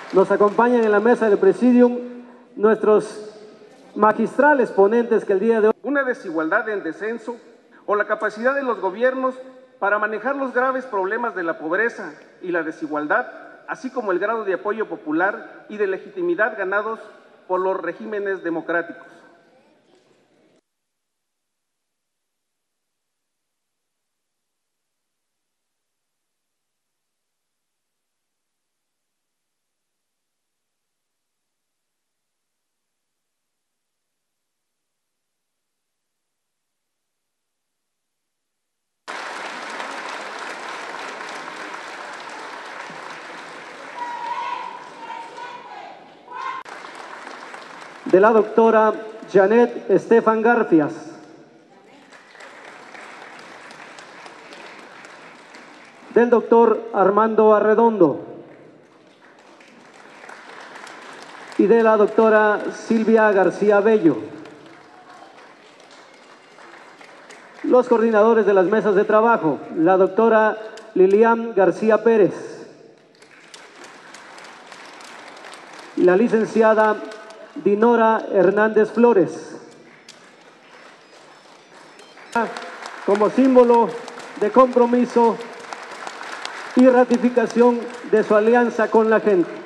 Nos acompañan en la mesa del Presidium nuestros magistrales ponentes que el día de hoy... Una desigualdad en descenso o la capacidad de los gobiernos para manejar los graves problemas de la pobreza y la desigualdad, así como el grado de apoyo popular y de legitimidad ganados por los regímenes democráticos. De la doctora Janet Estefan Garfias. Del doctor Armando Arredondo. Y de la doctora Silvia García Bello. Los coordinadores de las mesas de trabajo, la doctora Lilian García Pérez. La licenciada Dinora Hernández Flores, como símbolo de compromiso y ratificación de su alianza con la gente.